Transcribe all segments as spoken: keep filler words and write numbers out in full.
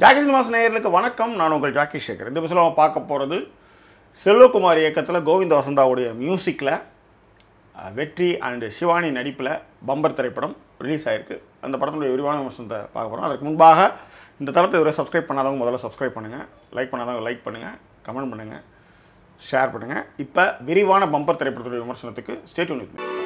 ஜாக்கிசினமாஸ் நேயர்களுக்கு வணக்கம். நான் உங்கள் ஜாக்கிசேகர். இந்த எபிசோட்ல நம்ம பார்க்க போகிறது செல்வகுமார் இயக்கத்தில் கோவிந்த வசந்தாவுடைய மியூசிக்கில் வெற்றி அண்ட் சிவானி நடிப்பில் பம்பர் திரைப்படம் ரிலீஸ் ஆகிருக்கு. அந்த படத்தினுடைய விரிவான விமர்சனத்தை பார்க்க போகிறோம். அதற்கு முன்பாக இந்த தளத்தை இதுவரை சப்ஸ்கிரைப் பண்ணாதவங்க முதல்ல சப்ஸ்கிரைப் பண்ணுங்கள், லைக் பண்ணாதவங்க லைக் பண்ணுங்கள், கமெண்ட் பண்ணுங்கள், ஷேர் பண்ணுங்கள். இப்போ விரிவான பம்பர் திரைப்படத்துடைய விமர்சனத்துக்கு stay tune with me.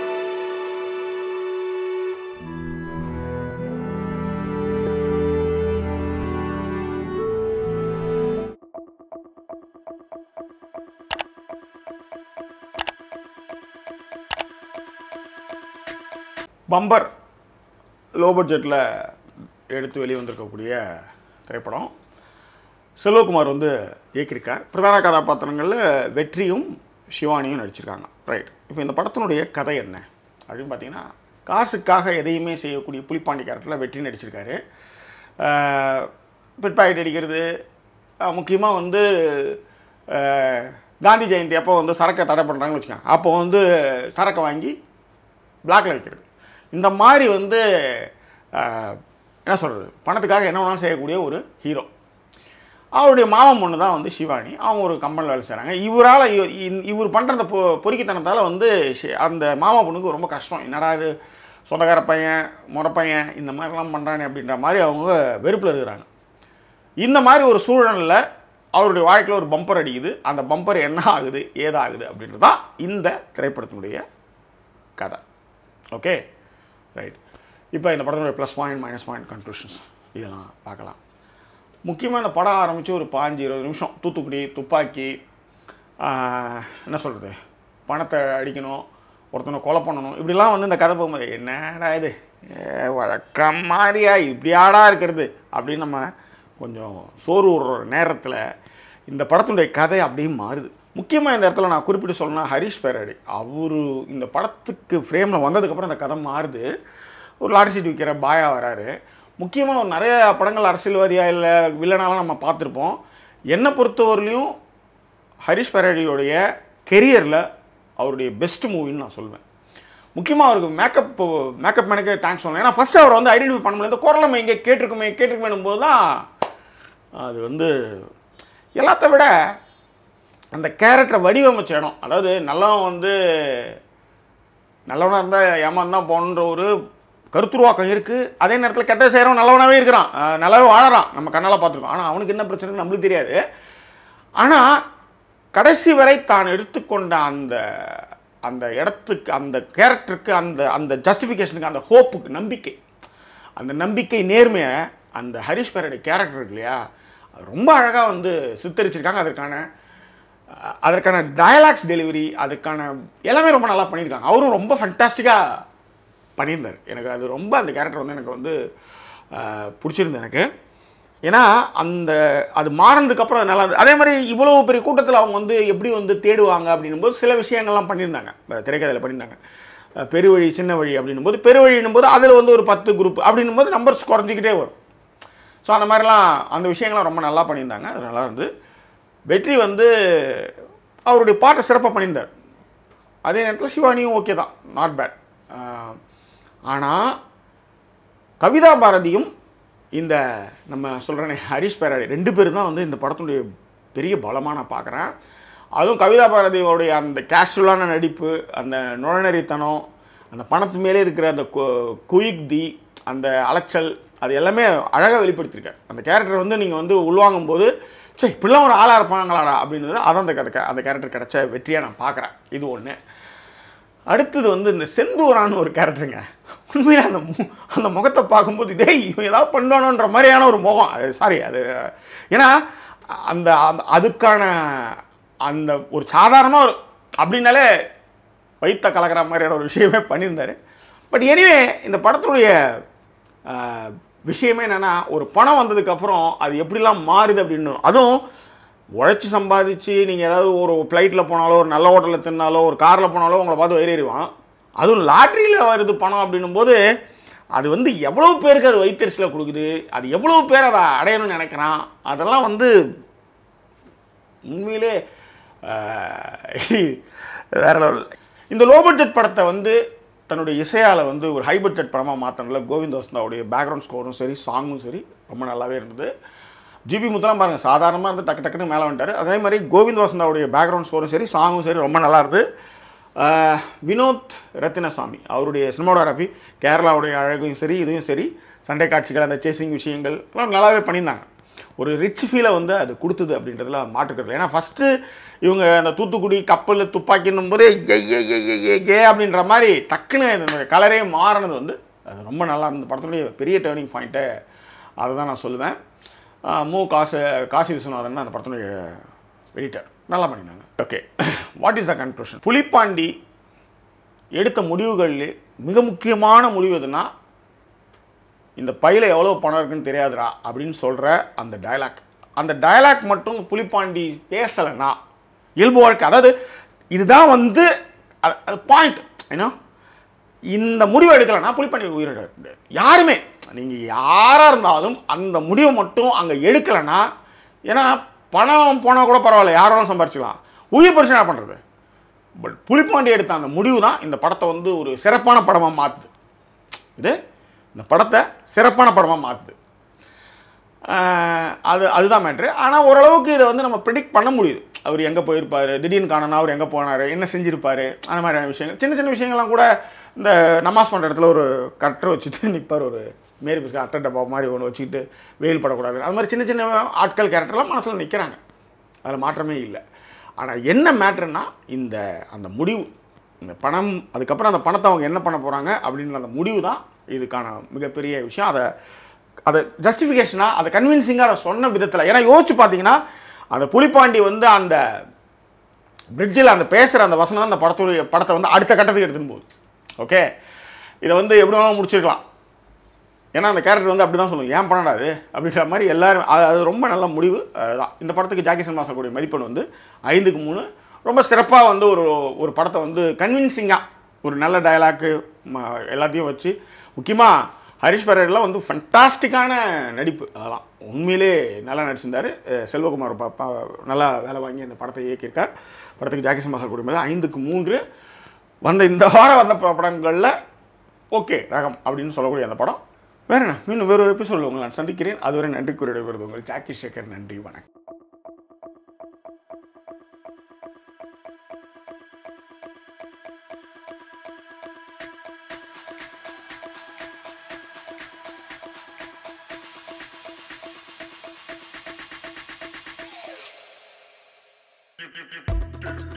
Bumper low பட்ஜெட்டில் எடுத்து வெளியே வந்திருக்கக்கூடிய திரைப்படம். செல்வகுமார் வந்து இயக்கியிருக்கார். பிரதான கதாபாத்திரங்களில் வெற்றியும் சிவானியும் நடிச்சிருக்காங்க. ரைட். இப்போ இந்த படத்தினுடைய கதை என்ன அப்படின்னு பார்த்தீங்கன்னா, காசுக்காக எதையுமே செய்யக்கூடிய புலிப்பாண்டி கேரக்டரில் வெற்றி நடிச்சிருக்காரு. பிட் பாக்கெட் அடிக்கிறது, முக்கியமாக வந்து காந்தி ஜெயந்தி அப்போ வந்து சரக்கை தடை பண்ணுறாங்கன்னு வச்சுக்கோங்க. அப்போ வந்து சரக்கை வாங்கி பிளாக்ல வைக்கிறது, இந்த மாதிரி வந்து என்ன சொல்கிறது, பணத்துக்காக என்ன வேணாலும் செய்யக்கூடிய ஒரு ஹீரோ. அவருடைய மாமன் பொண்ணு தான் வந்து சிவானி. அவங்க ஒரு கம்பெனியில் வேலை செய்கிறாங்க. இவரால் இவர் பண்ணுற அந்த பொ பொறுக்கித்தனத்தால் வந்து அந்த மாமா பொண்ணுக்கு ரொம்ப கஷ்டம். என்னடா இது சொந்தக்கார பையன் முறை பையன் இந்த மாதிரிலாம் பண்ணுறானே அப்படின்ற மாதிரி அவங்க வெறுப்பில் இருக்கிறாங்க. இந்த மாதிரி ஒரு சூழலில் அவருடைய வாழ்க்கையில் ஒரு பம்பர் அடிக்குது. அந்த பம்பர் என்ன ஆகுது ஏதாகுது அப்படின்றது தான் இந்த திரைப்படத்தினுடைய கதை. Okay, right. இப்போ இந்த படத்தினுடைய plus point minus point conclusions இதெல்லாம் பார்க்கலாம். முக்கியமாக இந்த படம் ஆரம்பித்து ஒரு பாஞ்சு இருபது நிமிஷம் தூத்துக்குடி துப்பாக்கி என்ன சொல்கிறது, பணத்தை அடிக்கணும், ஒருத்தனை கொலை பண்ணணும், இப்படிலாம் வந்து இந்த கதை போகும்போது என்னடா இது வழக்கம் மாதிரியா இப்படியாடா இருக்கிறது அப்படின்னு நம்ம கொஞ்சம் சோறு விடுற நேரத்தில் இந்த படத்தினுடைய கதை அப்படியே மாறுது. முக்கியமாக இந்த இடத்துல நான் குறிப்பிட்டு சொல்லணும்னா ஹரிஷ் பேரடி அவர் இந்த படத்துக்கு ஃப்ரேமில் வந்ததுக்கப்புறம் இந்த கதை மாறுது. ஒரு லாரி சீட் விற்கிற பாயா வராரு. முக்கியமாக ஒரு நிறைய படங்கள் அரசியல்வாதியாக இல்லை வில்லனாலாம் நம்ம பார்த்துருப்போம். என்னை பொறுத்தவரையிலையும் ஹரிஷ் பேரடியோடைய கெரியரில் அவருடைய பெஸ்ட் மூவின்னு நான் சொல்வேன். முக்கியமாக அவருக்கு மேக்கப் மேக்கப் மேனுக்கே தேங்க்ஸ் சொல்லணும். ஏன்னா ஃபஸ்ட்டு அவர் வந்து ஐடென்டிஃபை பண்ண முடியல. இந்த குரல் நம்ம இங்கே கேட்டிருக்குமே கேட்டிருக்குமேனும் போது தான் அது வந்து எல்லாத்த விட அந்த கேரக்டரை வடிவமைச்ச இடம். அதாவது நல்லவன் வந்து நல்லவனாக இருந்தால் ஏமாந்தான் போகணுன்ற ஒரு கருத்துருவாக்கம் இருக்குது. அதே நேரத்தில் கெட்ட செய்கிறவன் நல்லவனாகவே இருக்கிறான், நல்லாவே வாழறான், நம்ம கண்ணால் பார்த்துருக்கோம். ஆனால் அவனுக்கு என்ன பிரச்சனைன்னு நம்மளுக்கு தெரியாது. ஆனால் கடைசி வரை தான் எடுத்துக்கொண்ட அந்த அந்த இடத்துக்கு அந்த கேரக்டருக்கு அந்த அந்த ஜஸ்டிஃபிகேஷனுக்கு அந்த ஹோப்புக்கு நம்பிக்கை, அந்த நம்பிக்கை நேர்மையை அந்த ஹரிஷ் பேரடி கேரக்டர் இருக்கு இல்லையா, ரொம்ப அழகாக வந்து சித்தரிச்சிருக்காங்க. அதற்கான அதற்கான டயலாக்ஸ் டெலிவரி அதுக்கான எல்லாமே ரொம்ப நல்லா பண்ணியிருக்காங்க. அவரும் ரொம்ப ஃபண்டாஸ்டிக்காக பண்ணியிருந்தார். எனக்கு அது ரொம்ப அந்த கேரக்டர் வந்து எனக்கு வந்து பிடிச்சிருந்தது எனக்கு. ஏன்னா அந்த அது மாறினதுக்கப்புறம் அது நல்லா. அதே மாதிரி இவ்வளோ பெரிய கூட்டத்தில் அவங்க வந்து எப்படி வந்து தேடுவாங்க அப்படின்னும்போது சில விஷயங்கள்லாம் பண்ணியிருந்தாங்க, திரைக்கதையில் பண்ணியிருந்தாங்க. பெருவழி சின்ன வழி அப்படின்னும் போது பெருவழின்னும் போது அதில் வந்து ஒரு பத்து குரூப் அப்படின்னும் போது நம்பர்ஸ் குறைஞ்சிக்கிட்டே வரும். ஸோ அந்த மாதிரிலாம் அந்த விஷயங்கள்லாம் ரொம்ப நல்லா பண்ணியிருந்தாங்க. அது நல்லா இருந்து. வெற்றி வந்து அவருடைய பாட்டை சிறப்பாக பண்ணியிருந்தார். அதே நேரத்தில் சிவானியும் ஓகே தான், நாட் பேட். ஆனால் கவிதா பாரதியும் இந்த நம்ம சொல்கிறேனே ஹரிஷ் பேரடி ரெண்டு பேரும் தான் வந்து இந்த படத்துடைய பெரிய பலமாக நான் பார்க்குறேன். அதுவும் கவிதா பாரதியோடைய அந்த கேஷுவலான நடிப்பு, அந்த நுழைநறித்தனம், அந்த பணத்து மேலே இருக்கிற அந்த குயிக்தி, அந்த அலைச்சல், அது எல்லாமே அழகாக வெளிப்படுத்தியிருக்காரு. அந்த கேரக்டர் வந்து நீங்கள் வந்து உள்வாங்கும் போது சரி இப்படிலாம் ஒரு ஆளாக இருப்பாங்களாடா அப்படின்றது அதான் அந்த கதை அந்த கேரக்டர் கிடைச்ச வெற்றியாக நான் பார்க்குறேன். இது ஒன்று. அடுத்தது வந்து இந்த செந்தூரான்னு ஒரு கேரக்டருங்க. உண்மையிலே அந்த அந்த முகத்தை பார்க்கும்போது இதே இவன் ஏதாவது பண்ணணுன்ற மாதிரியான ஒரு முகம். அது சாரி அது ஏன்னா அந்த அந்த அதுக்கான அந்த ஒரு சாதாரணமாக ஒரு அப்படின்னாலே வைத்த கலக்கிற மாதிரியான ஒரு விஷயமே பண்ணியிருந்தார். பட் எனிவே இந்த படத்துடைய விஷயமே என்னென்னா, ஒரு பணம் வந்ததுக்கப்புறம் அது எப்படிலாம் மாறுது அப்படின்னு. அதுவும் உழைச்சி சம்பாதிச்சு நீங்கள் ஏதாவது ஒரு ஃப்ளைட்டில் போனாலோ ஒரு நல்ல ஹோட்டலில் தின்னாலோ ஒரு காரில் போனாலோ உங்களை பார்த்து வயிறறிவான். அதுவும் லாட்ரியில் வருது பணம் அப்படின்னும் போது அது வந்து எவ்வளோ பேருக்கு அது வயிற்றுல கொடுக்குது, அது எவ்வளோ பேர் அதை அடையணும்னு நினைக்கிறான். அதெல்லாம் வந்து உண்மையிலே வேற லெவல். இந்த லோ பட்ஜெட் படத்தை வந்து தன்னுடைய இசையால் வந்து ஒரு ஹை பட்ஜெட் படமாக மாற்றினதில் கோவிந்த் வசந்தாவுடைய பேக்ரவுண்ட் ஸ்கோரும் சரி சாங்கும் சரி ரொம்ப நல்லாவே இருந்தது. ஜிபி முத்துலாம் பாருங்கள் சாதாரணமாக இருந்து டக்கு டக்குன்னு மேலே வந்துட்டார். அதே மாதிரி கோவிந்த் வசந்தாவுடைய பேக்ரவுண்ட் ஸ்கோரும் சரி சாங்கும் சரி ரொம்ப நல்லா இருந்தது. வினோத் ரத்தினசாமி அவருடைய சினிமாடோகிராஃபி கேரளாவுடைய அழகும் சரி இதுவும் சரி சண்டை காட்சிகள் அந்த சேசிங் விஷயங்கள் எல்லாம் நல்லாவே பண்ணியிருந்தாங்க. ஒரு ரிச் ஃபீலை வந்து அது கொடுத்தது அப்படின்றதுல மாற்றுக்கிறது. ஏன்னா ஃபஸ்ட்டு இவங்க அந்த தூத்துக்குடி கப்பல் துப்பாக்கின்னும் போதே ஏ ஏ ஏ ஏ ஏ அப்படின்ற மாதிரி டக்குன்னு இந்த கலரே மாறினது வந்து அது ரொம்ப நல்லா இருந்தது. படத்துடைய பெரிய டேர்னிங் பாயிண்ட்டை அதை தான் நான் சொல்லுவேன். மு காசு காசி விஸ்வநாதன் அந்த படத்தினுடைய எடிட்டர் நல்லா பண்ணியிருந்தாங்க. Okay, what is the conclusion? Pulipandi எடுத்த முடிவுகளில் மிக முக்கியமான முடிவு எதுனா இந்த பையில் எவ்வளோ பணம் இருக்குன்னு தெரியாதுடா அப்படின்னு சொல்கிற அந்த டயலாக். அந்த டயலாக் மட்டும் புலிப்பாண்டி பேசலைன்னா இயல்பு வாழ்க்கை, அதாவது இதுதான் வந்து அது பாயிண்ட் ஏன்னா இந்த முடிவை எடுக்கலைன்னா புலிப்பாண்டி உயிரிட யாருமே நீங்கள் யாராக இருந்தாலும் அந்த முடிவை மட்டும் அங்கே எடுக்கலைன்னா, ஏன்னா பணம் போனால் கூட பரவாயில்ல யாராலும் சம்பாரிச்சிக்கலாம், உயிர் பிரச்சனை பண்ணுறது. பட் புலிப்பாண்டி எடுத்த அந்த முடிவு தான் இந்த படத்தை வந்து ஒரு சிறப்பான படமாக மாற்றுது. இது இந்த படத்தை சிறப்பான படமாக மாற்றுது. அது அதுதான் மேட்ரு. ஆனால் ஓரளவுக்கு இதை வந்து நம்ம ப்ரிடிக்ட் பண்ண முடியுது. அவர் எங்கே போயிருப்பார், திடீர்னு காணனா அவர் எங்கே போனார், என்ன செஞ்சுருப்பார், அந்த மாதிரியான விஷயங்கள் சின்ன சின்ன விஷயங்கள்லாம் கூட இந்த நமாஸ் பண்ணுற இடத்துல ஒரு கட்டரை வச்சுட்டு நிற்பார், ஒரு மேரி பிஸ்கா அட்டை டப்பா மாதிரி ஒன்று வச்சுக்கிட்டு வெயில் படக்கூடாது, அது மாதிரி சின்ன சின்ன ஆட்கள் கேரக்டர்லாம் மனசில் நிற்கிறாங்க, அதில் மாற்றமே இல்லை. ஆனால் என்ன மேட்ருன்னா இந்த அந்த முடிவு, இந்த பணம் அதுக்கப்புறம் அந்த பணத்தை அவங்க என்ன பண்ண போகிறாங்க அப்படின்ற அந்த முடிவு தான் இதுக்கான மிகப்பெரிய விஷயம். அதை அதை ஜஸ்டிஃபிகேஷனாக அதை கன்வின்சிங்காக அதை சொன்ன விதத்தில், ஏன்னா யோசிச்சு பார்த்தீங்கன்னா அந்த புலிப்பாண்டி வந்து அந்த பிரிட்ஜில் அந்த பேசுகிற அந்த வசனம் தான் அந்த படத்துடைய படத்தை வந்து அடுத்த கட்டத்துக்கு எடுத்துன்னு போகுது. ஓகே, இதை வந்து எப்படி வேணாலும் முடிச்சிருக்கலாம், ஏன்னா அந்த கேரக்டர் வந்து அப்படி தான் சொல்லுவோம், ஏன் பண்ணாது அப்படின்ற மாதிரி எல்லோரும். அது ரொம்ப நல்ல முடிவு தான். இந்த படத்துக்கு ஜாக்கிசினமாஸ் கூடிய மதிப்பெண் வந்து ஐந்துக்கு மூணு. ரொம்ப சிறப்பாக வந்து ஒரு ஒரு படத்தை வந்து கன்வின்சிங்காக ஒரு நல்ல டயலாக்கு எல்லாத்தையும் வச்சு, முக்கியமாக ஹரிஷ் பரேட்லாம் வந்து ஃபண்டாஸ்டிக்கான நடிப்பு, அதெல்லாம் உண்மையிலே நல்லா நடிச்சிருந்தார். செல்வகுமார் பாப்பா நல்லா வேலை வாங்கி அந்த படத்தை இயக்கியிருக்கார். படத்துக்கு ஜாக்கிசினமாஸ் கூடிய ஐந்துக்கு மூன்று. வந்த இந்த வாரம் வந்த படங்களில் ஓகே ரகம் அப்படின்னு சொல்லக்கூடிய அந்த படம். வேறு என்ன, இன்னும் வேறு ஒரு எபிசோடில் உங்களை நான் சந்திக்கிறேன். அதுவரை நன்றி கூறிய விருது உங்கள் ஜாக்கிசேகர். நன்றி, வணக்கம்.